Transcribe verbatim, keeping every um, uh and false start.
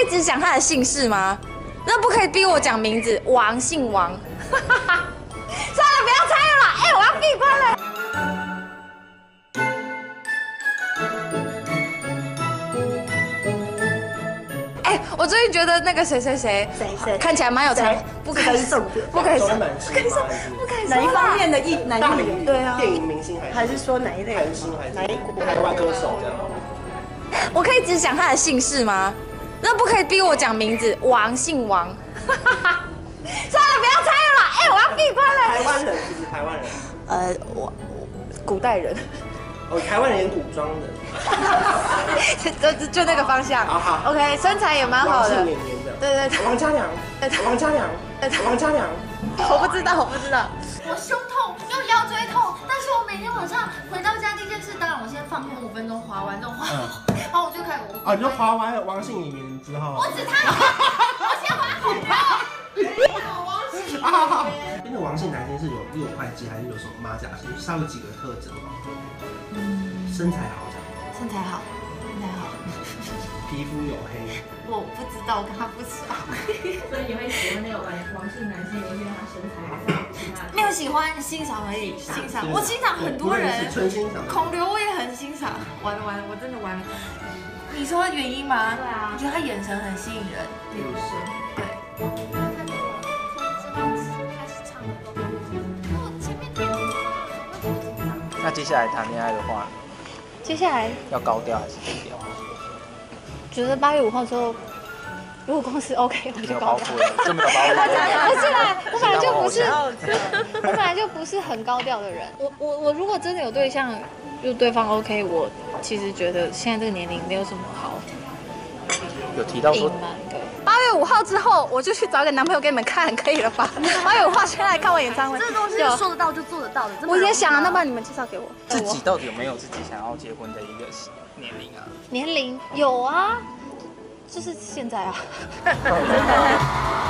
以只讲他的姓氏吗？那不可以逼我讲名字，王姓王。算了，不要猜了啦！哎、欸，我要闭关了。哎、欸，我最近觉得那个谁谁谁， 谁谁看起来蛮有才，不可以重点，不可以说，不可以说，不可以说哪一方面的艺哪一领域？ 对啊， 电影明星还是还是说哪一类？ 韩星还是哪一国？ 台湾歌手这样。 我可以只讲他的姓氏吗？那不可以逼我讲名字，王姓王。算了，不要猜了啦！哎、欸，我要闭关了。 台湾人是不是台湾人？ 呃，我古代人。 哦，台湾人演古装就的。 就就那个方向。 好好。 OK， 身材也蛮好的。 王姓演员的。 对对对。 王家娘。王家娘。王家娘。 我不知道，我不知道。 我胸痛又腰椎痛，但是我每天晚上回到家第一件事，当然我先放空五分钟，滑完之后滑，然后我就开始我。 哦，你就滑完了王姓演员之后。 我只他，我先滑好高。王姓啊，那个王姓男生是有六块肌，还是有什么马甲线？稍微几个特征吗？嗯，身材好讲。 身材好，身材好。 皮肤黝黑。 我不知道，我跟他不熟。 所以你会喜欢那个王王姓男生，因为他身材还是其他？ 没有喜欢，欣赏而已，欣赏。我欣赏很多人， 纯欣赏。 孔刘我也很欣赏。完了完了，我真的完了。你说原因吗？ 对啊， 我觉得他眼神很吸引人。 比如说， 对。 那接下来谈恋爱的话， 接下来要高调还是低调？ 觉得八月五号之后，如果公司 OK， 我就高调。 这没有包袱。 不是啦，我本来就不是，我本来就不是很高调的人。我我我如果真的有对象，就对方 OK， 我其实觉得现在这个年龄没有什么好有提到说隐瞒的。八月五号之后，我就去找一个男朋友给你们看，可以了吧？八月五号先来看我演唱会。 这东西说得到就做得到的。 我也想啊，那不然你们介绍给我。 自己到底有没有自己想要结婚的一个年龄啊？ 年龄有啊，就是现在啊。